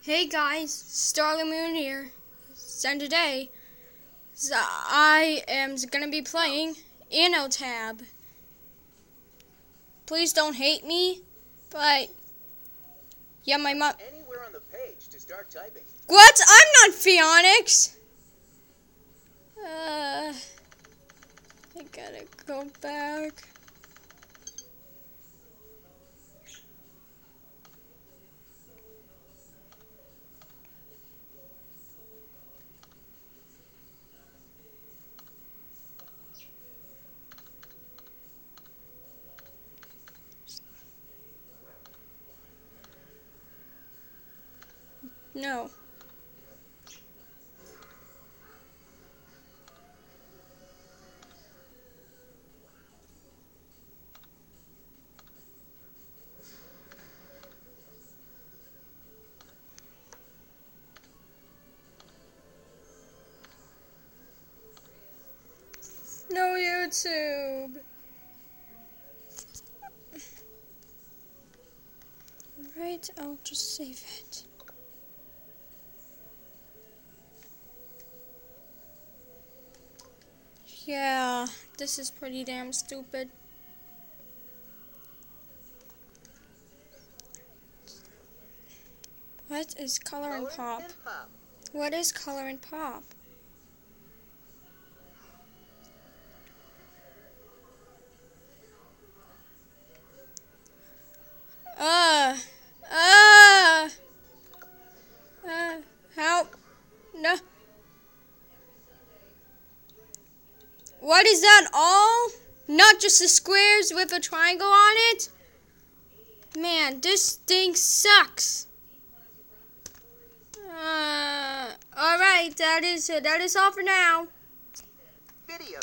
Hey guys, Starling Moon here. And today, I am gonna be playing Tab. Please don't hate me, but yeah, my mom. Anywhere on the page to start typing. What? I'm not Phoenix. I gotta go back. No. No YouTube. Right, I'll just save it. Yeah, this is pretty damn stupid. What is Color and Pop? What is Color and Pop? Help. No. What is that all? Not just the squares with a triangle on it? Man, this thing sucks. Alright, that is all for now. Video.